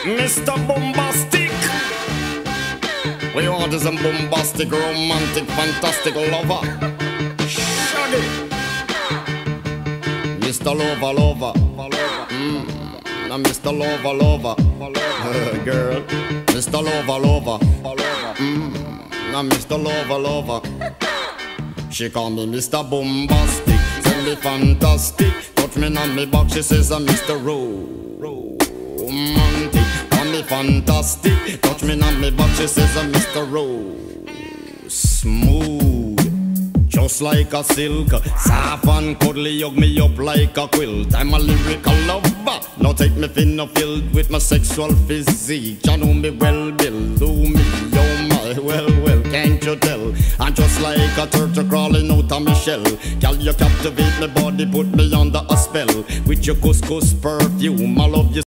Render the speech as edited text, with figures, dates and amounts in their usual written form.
Mr. Bombastic. We order some bombastic, romantic, fantastic lover. Shaggy. Mr. Lover, lover. Now Mr. Lover, lover. Girl. Mr. Lover, lover. Now Mr. Lover, lover. She call me Mr. Bombastic. Tell me fantastic. Touch me on me back. She says I'm Mr. Romantic. Call me fantastic. Touch me on me back. She says I'm Mr. Smooth. Just like a silk, soft and cuddly, hug me up like a quilt. I'm a lyrical lover. Now take me thin or filled with my sexual physique. You know me well, Bill. Do me, oh my, well, can't you tell? I'm just like a turtle crawling out of my shell. Girl, you captivate my body, put me under a spell. With your couscous perfume, I love you.